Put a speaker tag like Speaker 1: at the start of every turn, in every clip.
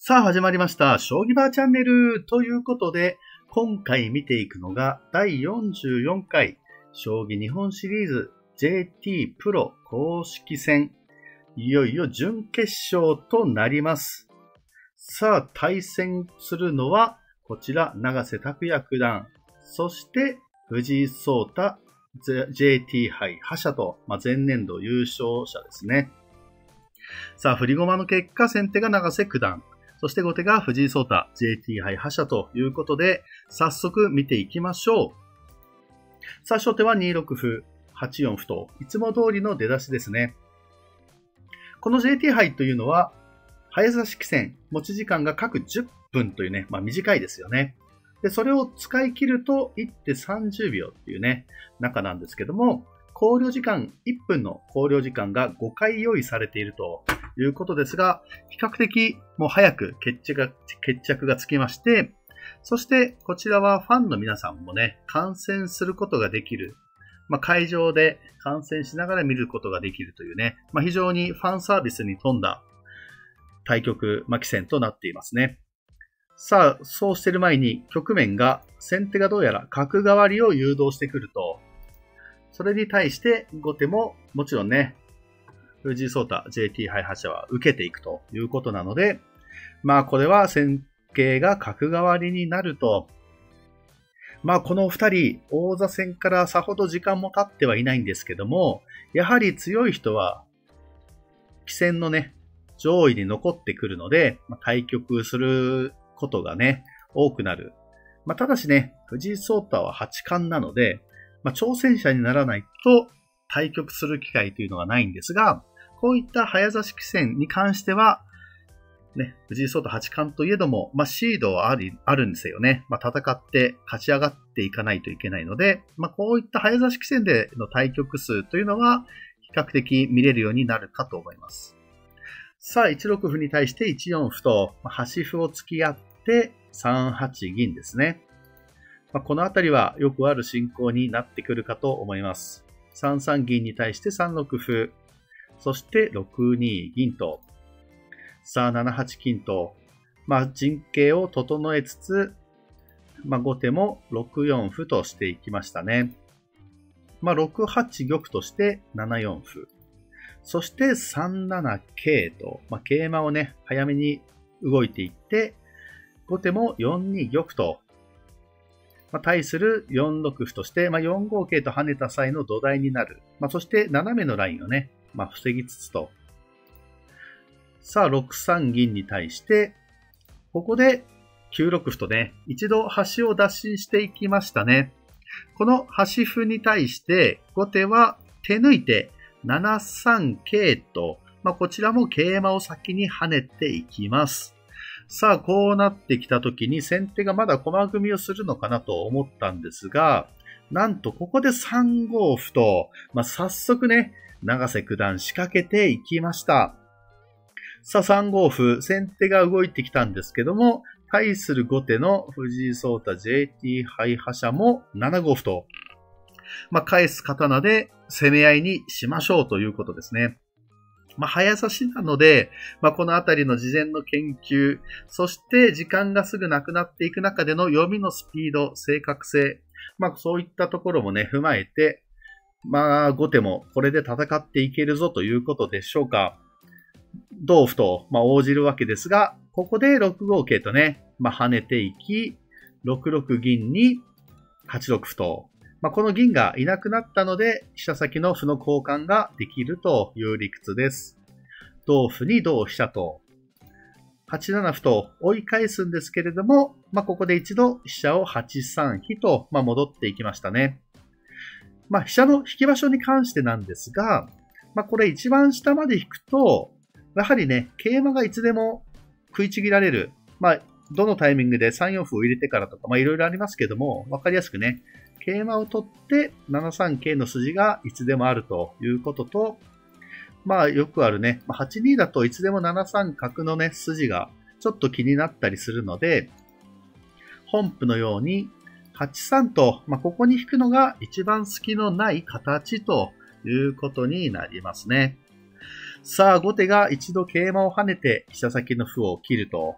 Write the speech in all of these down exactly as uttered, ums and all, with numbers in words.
Speaker 1: さあ始まりました。将棋バーチャンネルということで、今回見ていくのがだいよんじゅうよんかい将棋日本シリーズ ジェーティー プロ公式戦。いよいよ準決勝となります。さあ対戦するのはこちら永瀬拓矢九段、そして藤井聡太 ジェーティー 杯覇者と、まあ、前年度優勝者ですね。さあ振り駒の結果、先手が永瀬九段。そして後手が藤井聡太 ジェーティー 杯覇者ということで、早速見ていきましょう。さあ初手はにろく歩、はちよん歩といつも通りの出だしですね。この ジェーティー 杯というのは、早指し棋戦、持ち時間が各じゅっぷんというね、まあ短いですよね。で、それを使い切るといってさんじゅうびょうっていうね、中なんですけども、考慮時間、いっぷんの考慮時間がごかい用意されているということですが、比較的もう早く決着が、決着がつきまして、そしてこちらはファンの皆さんもね、観戦することができる。まあ、会場で観戦しながら見ることができるというね、まあ、非常にファンサービスに富んだ対局、まあ、棋戦となっていますね。さあ、そうしている前に局面が、先手がどうやら角換わりを誘導してくると、それに対して後手ももちろんね、藤井聡太 ジェーティー 杯覇者は受けていくということなので、まあこれは戦型が角換わりになると、まあこの二人、王座戦からさほど時間も経ってはいないんですけども、やはり強い人は、棋戦のね、上位に残ってくるので、まあ、対局することがね、多くなる。まあただしね、藤井聡太は八冠なので、まあ、挑戦者にならないと対局する機会というのがないんですが、こういった早指し棋戦に関しては、ね、藤井聡太八冠といえども、まあ、シードはあり、あるんですよね。まあ、戦って勝ち上がっていかないといけないので、まあ、こういった早指し棋戦での対局数というのは、比較的見れるようになるかと思います。さあ、いちろく歩に対していちよん歩と、まあ、端歩を突き合ってさんはち銀ですね。まあ、このあたりはよくある進行になってくるかと思います。さんさん銀に対してさんろく歩、そしてろくに銀と、さあななはち金と、まあ、陣形を整えつつ、まあ、後手もろくよん歩としていきましたね。まあ、ろくはち玉としてななよん歩、そしてさんなな桂と、まあ、桂馬をね、早めに動いていって、後手もよんに玉と、まあ、対するよんろく歩として、まあ、よんご桂と跳ねた際の土台になる。まあ、そして斜めのラインをね、まあ、防ぎつつと。さあ、ろくさん銀に対して、ここできゅうろく歩とね、一度端を脱進していきましたね。この端歩に対して、後手は手抜いてななさん桂と、まあ、こちらも桂馬を先に跳ねていきます。さあ、こうなってきたときに先手がまだ駒組みをするのかなと思ったんですが、なんとここでさんご歩と、まあ、早速ね、永瀬九段仕掛けていきました。さあ、さんご歩、先手が動いてきたんですけども、対する後手の藤井聡太 ジェーティー 杯覇者もななご歩と、まあ、返す刀で攻め合いにしましょうということですね。まあ、早指しなので、まあ、このあたりの事前の研究、そして時間がすぐなくなっていく中での読みのスピード、正確性、まあ、そういったところもね、踏まえて、まあ、後手もこれで戦っていけるぞということでしょうか。同歩と、まあ、応じるわけですが、ここでろくご桂とね、まあ、跳ねていき、ろくろく銀にはちろく歩と、まあ、この銀がいなくなったので、飛車先の歩の交換ができるという理屈です。同歩に同飛車と、はちなな歩と追い返すんですけれども、まあ、ここで一度飛車をはちさん飛と、まあ、戻っていきましたね。まあ、飛車の引き場所に関してなんですが、まあ、これ一番下まで引くと、やはりね、桂馬がいつでも食いちぎられる。まあ、どのタイミングでさんよん歩を入れてからとか、まあ、いろいろありますけども、わかりやすくね、桂馬を取ってななさん桂の筋がいつでもあるということと、まあよくあるね、はちにだといつでもななさん角のね、筋がちょっと気になったりするので、本譜のようにはちさんと、まあ、ここに引くのが一番隙のない形ということになりますね。さあ、後手が一度桂馬を跳ねて飛車先の歩を切ると、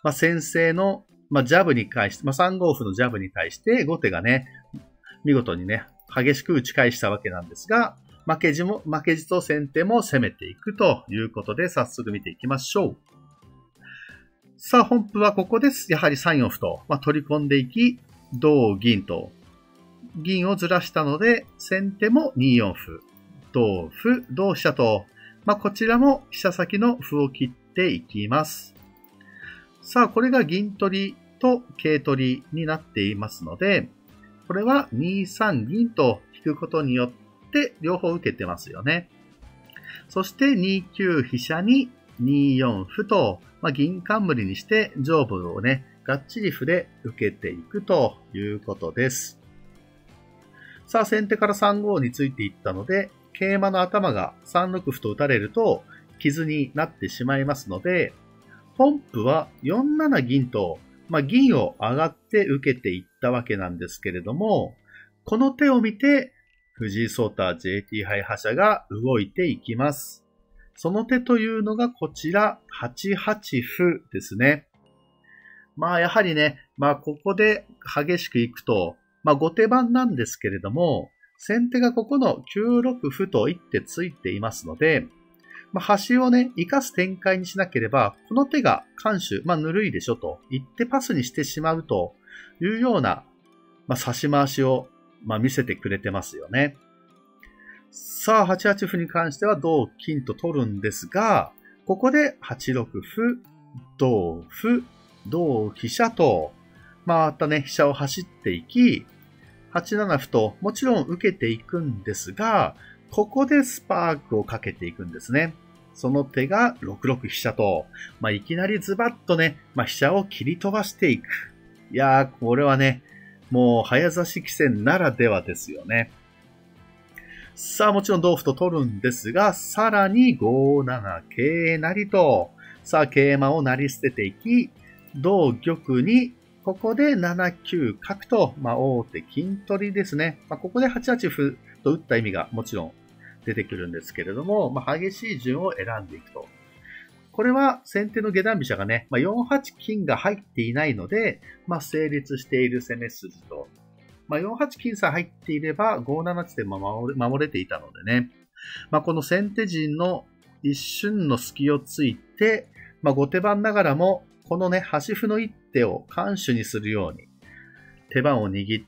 Speaker 1: まあ、先制の、まあ、ジャブに対して、まあ、さんごう歩のジャブに対して、後手がね、見事にね、激しく打ち返したわけなんですが、負けじも、負けじと先手も攻めていくということで、早速見ていきましょう。さあ、本譜はここです。やはりさんよん歩と、まあ、取り込んでいき、同銀と、銀をずらしたので、先手もによん歩、同歩、同飛車と、まあ、こちらも飛車先の歩を切っていきます。さあ、これが銀取りと桂取りになっていますので、これはにさん銀と引くことによって両方受けてますよね。そしてにきゅう飛車にによん歩と、まあ、銀冠にして上部をね、がっちり歩で受けていくということです。さあ、先手からさんごについていったので、桂馬の頭がさんろく歩と打たれると傷になってしまいますので、本譜はよんなな銀と、まあ、銀を上がって受けていったわけなんですけれども、この手を見て藤井聡太 ジェーティー 杯覇者が動いていきます。その手というのがこちら、はちはち歩ですね。まあやはりね、まあここで激しくいくと、まあ後手番なんですけれども、先手がここのきゅうろく歩と一手ついていますので、まあ端をね、活かす展開にしなければ、この手が緩手、まあぬるいでしょと、一手パスにしてしまうというような、まあ指し回しを、まあ、見せてくれてますよね。さあ、はちはち歩に関しては同金と取るんですが、ここではちろく歩、同歩、同飛車と、またね、飛車を走っていき、はちなな歩ともちろん受けていくんですが、ここでスパークをかけていくんですね。その手がろくろく飛車と、まあ、いきなりズバッとね、まあ、飛車を切り飛ばしていく。いやー、これはね、もう早指し棋戦ならではですよね。さあ、もちろん同歩と取るんですが、さらにごなな桂成と、さあ、桂馬を成り捨てていき、同玉に、ここでななきゅう角と、まあ、王手金取りですね。まあ、ここではちはち歩と打った意味がもちろん出てくるんですけれども、まあ、激しい順を選んでいくと。これは先手の下段飛車がね、まあ、よんはち金が入っていないので、まあ、成立している攻め筋と、まあ、よんはち金さえ入っていればごなな地点も守れ、守れていたのでね。まあ、この先手陣の一瞬の隙をついて、まあ、後手番ながらも、このね、端歩の一手を緩手にするように、手番を握って、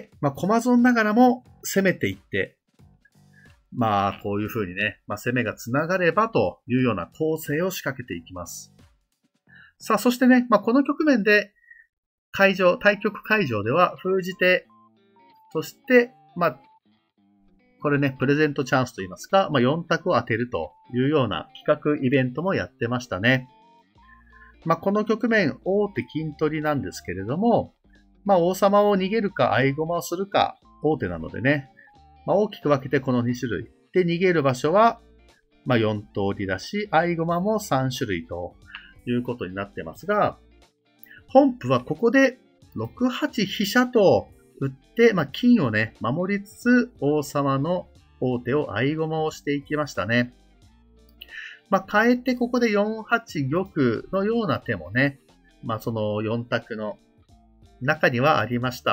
Speaker 1: まあ、駒損ながらも攻めていって、まあ、こういう風にね、まあ、攻めが繋がればというような構成を仕掛けていきます。さあ、そしてね、まあ、この局面で、会場、対局会場では封じ手、そして、まあ、これね、プレゼントチャンスといいますか、まあ、よん択を当てるというような企画イベントもやってましたね。まあ、この局面、王手金取りなんですけれども、まあ、王様を逃げるか、合駒をするか、王手なのでね、まあ、大きく分けてこのに種類。で、逃げる場所は、まあ、よん通りだし、合駒もさん種類ということになってますが、本譜はここでろくはち飛車と打って、まあ、金をね、守りつつ、王様の王手を合駒をしていきましたね。まあ、変えてここでよんはち玉のような手もね、まあ、そのよん択の中にはありました。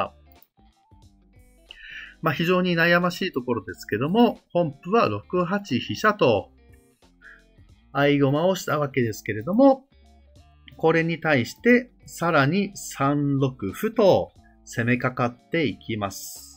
Speaker 1: まあ、非常に悩ましいところですけども、本譜はろくはち飛車と合駒をしたわけですけれども、これに対してさらにさんろく歩と攻めかかっていきます。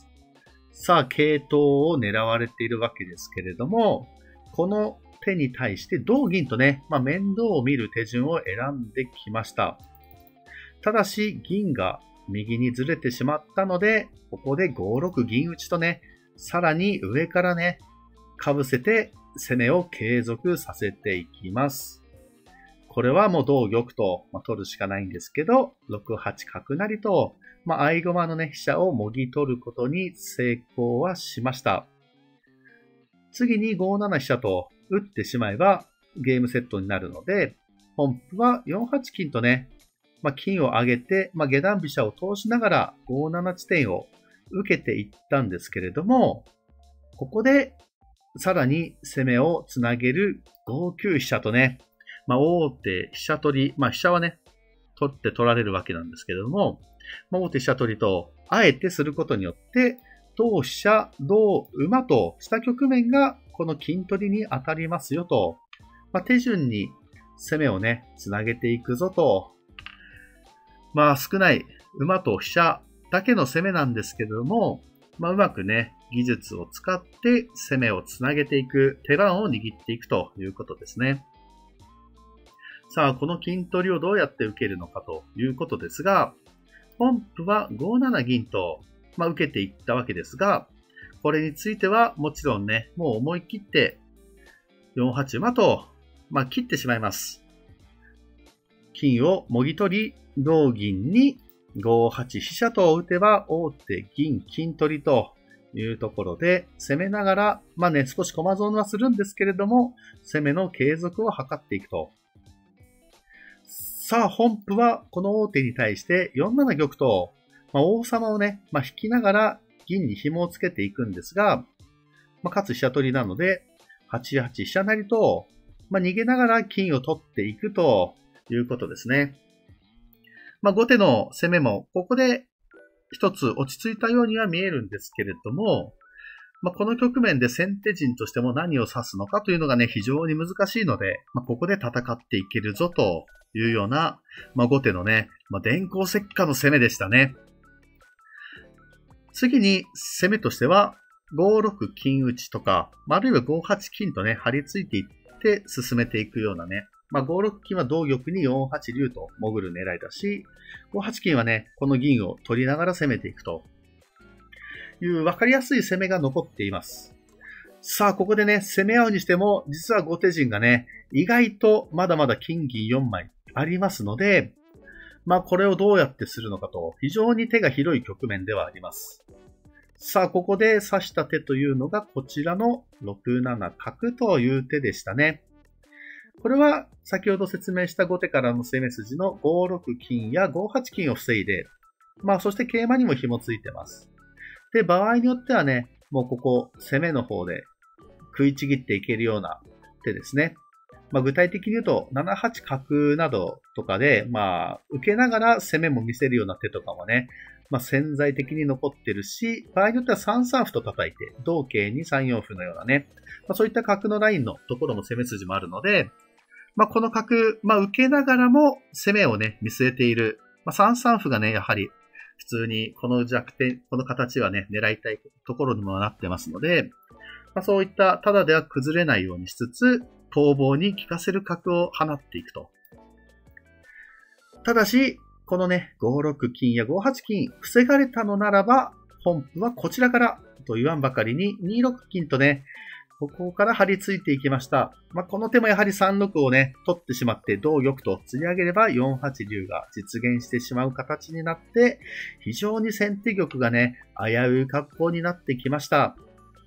Speaker 1: さあ、桂頭を狙われているわけですけれども、この手に対して同銀とね、まあ、面倒を見る手順を選んできました。ただし、銀が右にずれてしまったので、ここでごろく銀打ちとね、さらに上からね、かぶせて攻めを継続させていきます。これはもう同玉と、まあ、取るしかないんですけど、ろくはち角成と、まあ、合駒のね、飛車をもぎ取ることに成功はしました。次にごなな飛車と打ってしまえばゲームセットになるので、本譜はよんはち金とね、まあ、金を上げて、まあ、下段飛車を通しながらごなな地点を受けていったんですけれども、ここでさらに攻めをつなげるごきゅう飛車とね、まあ、王手飛車取り、まあ、飛車はね、 取って取られるわけなんですけれども、まあ、王手飛車取りと、あえてすることによって、同飛車、同馬とした局面が、この金取りに当たりますよと、まあ、手順に攻めをね、つなげていくぞと、まあ少ない馬と飛車だけの攻めなんですけれども、まあうまくね、技術を使って攻めをつなげていく、手番を握っていくということですね。さあ、この金取りをどうやって受けるのかということですが、本譜はごなな銀と、まあ、受けていったわけですが、これについてはもちろんね、もう思い切ってよんはち馬と、まあ、切ってしまいます。金をもぎ取り、同銀にごはち飛車と打てば王手銀金取りというところで攻めながら、まあね、少し駒損はするんですけれども、攻めの継続を図っていくと。さあ、本譜はこの王手に対してよんなな玉と、まあ、王様をね、まあ、引きながら銀に紐をつけていくんですが、まあ、かつ飛車取りなので、はちはち飛車成と、まあ、逃げながら金を取っていくということですね。まあ、後手の攻めも、ここで一つ落ち着いたようには見えるんですけれども、まあ、この局面で先手陣としても何を指すのかというのがね、非常に難しいので、まあ、ここで戦っていけるぞというような、まあ、後手のね、まあ、電光石火の攻めでしたね。次に攻めとしては、ごろく金打ちとか、あるいはごはち金とね、張り付いていって進めていくようなね、まあ、ごろく金は同玉によんはち竜と潜る狙いだし、ごはち金はね、この銀を取りながら攻めていくという分かりやすい攻めが残っています。さあ、ここでね、攻め合うにしても、実は後手陣がね、意外とまだまだ金銀よんまいありますので、まあこれをどうやってするのかと、非常に手が広い局面ではあります。さあ、ここで指した手というのがこちらのろくなな角という手でしたね。これは先ほど説明した後手からの攻め筋のごろく金やごはち金を防いで、まあそして桂馬にも紐ついてます。で、場合によってはね、もうここ攻めの方で食いちぎっていけるような手ですね。まあ、具体的に言うとななはち角などとかで、まあ、受けながら攻めも見せるような手とかもね、まあ、潜在的に残ってるし、場合によってはさんさん歩と叩いて、同桂にさんよん歩のようなね、まあ、そういった角のラインのところも攻め筋もあるので、まあ、この角、まあ、受けながらも攻めをね、見据えている。まあ、さんさん歩がね、やはり普通にこの弱点、この形はね、狙いたいところにもなってますので、まあ、そういったただでは崩れないようにしつつ、逃亡に効かせる角を放っていくと。ただし、このね、ごろく金やごはち金、防がれたのならば、本譜はこちらからと言わんばかりに、にろく金とね、ここから張り付いていきました。まあ、この手もやはりさんろくをね、取ってしまって、同玉と釣り上げればよんはち竜が実現してしまう形になって、非常に先手玉がね、危うい格好になってきました。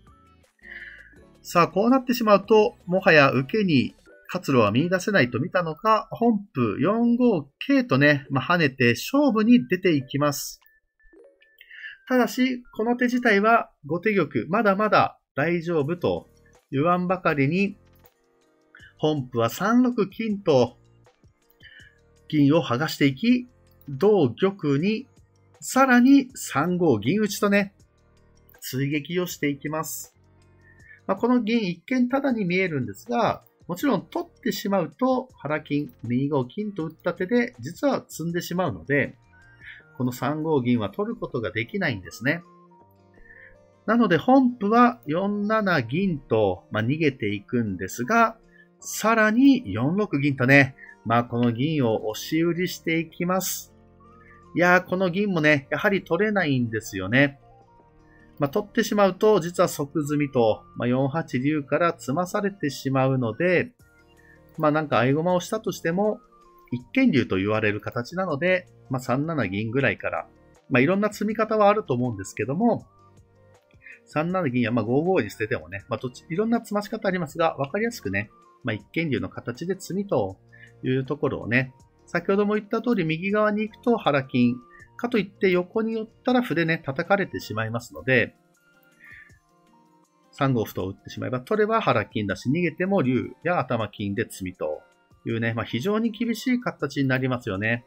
Speaker 1: さあ、こうなってしまうと、もはや受けに活路は見出せないと見たのか、本譜よんご桂とね、まあ、跳ねて勝負に出ていきます。ただし、この手自体は後手玉、まだまだ大丈夫と言わんばかりに、本譜はさんろく金と銀を剥がしていき、同玉にさらにさんご銀打ちとね、追撃をしていきます。まあ、この銀一見ただに見えるんですが、もちろん取ってしまうと腹金、にご金と打った手で実は積んでしまうので、このさんご銀は取ることができないんですね。なので本譜はよんなな銀と、まあ、逃げていくんですが、さらによんろく銀とね、まあ、この銀を押し売りしていきます。いやー、この銀もね、やはり取れないんですよね。まあ、取ってしまうと、実は即詰みと、まあ、よんはち竜から詰まされてしまうので、まあ、なんか合駒をしたとしても、一間竜と言われる形なので、まあ、さんなな銀ぐらいから、まあ、いろんな積み方はあると思うんですけども、さんなな銀やまあごごに捨ててもね、まあ、どっちいろんな詰まし方ありますが、わかりやすくね、まあ、一間竜の形で詰みというところをね、先ほども言った通り右側に行くと腹金、かといって横に寄ったら歩でね、叩かれてしまいますので、さんご歩と打ってしまえば、取れば腹金だし、逃げても竜や頭金で詰みというね、まあ、非常に厳しい形になりますよね。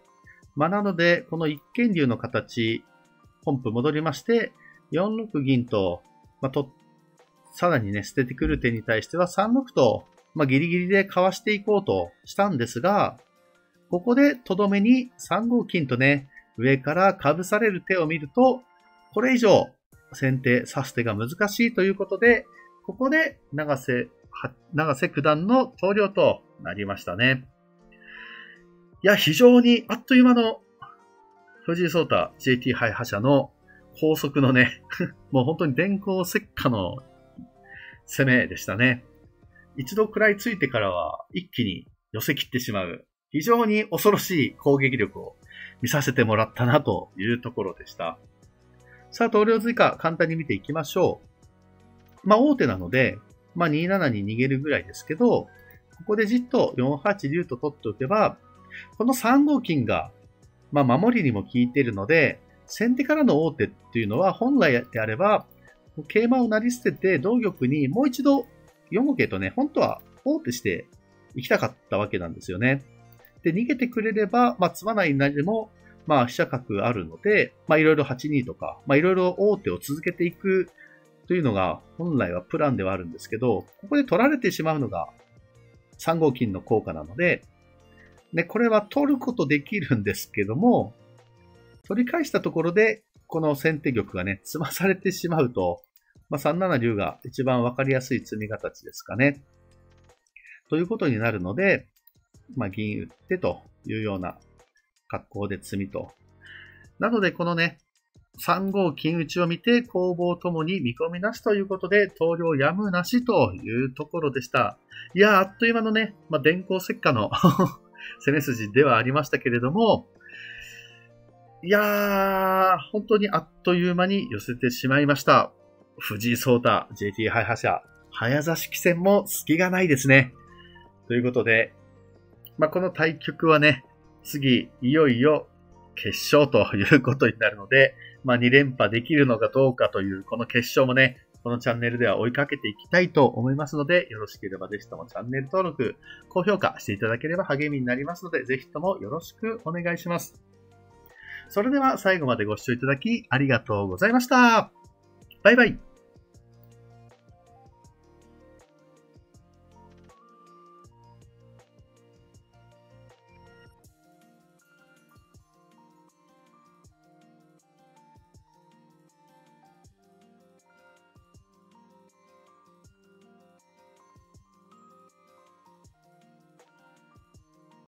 Speaker 1: まあ、なので、この一間竜の形、本譜戻りまして、よんろく銀と、まあ、と、さらにね、捨ててくる手に対してはさんろくと、まあ、ギリギリでかわしていこうとしたんですが、ここでとどめにさんご金とね、上からかぶされる手を見ると、これ以上先手指す手が難しいということで、ここで長瀬、長瀬九段の投了となりましたね。いや、非常にあっという間の藤井聡太 ジェーティー 杯覇者の高速のね、もう本当に電光石火の攻めでしたね。一度食らいついてからは一気に寄せ切ってしまう、非常に恐ろしい攻撃力を見させてもらったなというところでした。さあ、投了追加簡単に見ていきましょう。まあ、王手なので、まあ、にななに逃げるぐらいですけど、ここでじっとよんはち竜と取っておけば、このさんご金が、まあ、守りにも効いているので、先手からの王手っていうのは本来であれば、桂馬を成り捨てて同玉にもう一度よんご桂とね、本当は王手していきたかったわけなんですよね。で、逃げてくれれば、まあ、詰まないなりでも、まあ、飛車角あるので、まあ、いろいろはちにとか、まあ、いろいろ王手を続けていくというのが、本来はプランではあるんですけど、ここで取られてしまうのがさんご金の効果なので、ね、これは取ることできるんですけども、取り返したところで、この先手玉がね、詰まされてしまうと、まあ、さんなな竜が一番わかりやすい詰み形ですかね。ということになるので、まあ、銀打ってというような格好で詰みと。なので、このね、さんご金打ちを見て、攻防ともに見込みなしということで、投了やむなしというところでした。いやー、あっという間のね、まあ、電光石火の攻め筋ではありましたけれども、いやー、本当にあっという間に寄せてしまいました。藤井聡太 ジェーティー 杯覇者、早指し棋戦も隙がないですね。ということで、まあ、この対局はね、次、いよいよ決勝ということになるので、まあ、に連覇できるのかどうかという、この決勝もね、このチャンネルでは追いかけていきたいと思いますので、よろしければぜひともチャンネル登録、高評価していただければ励みになりますので、ぜひともよろしくお願いします。それでは最後までご視聴いただきありがとうございました。バイバイ。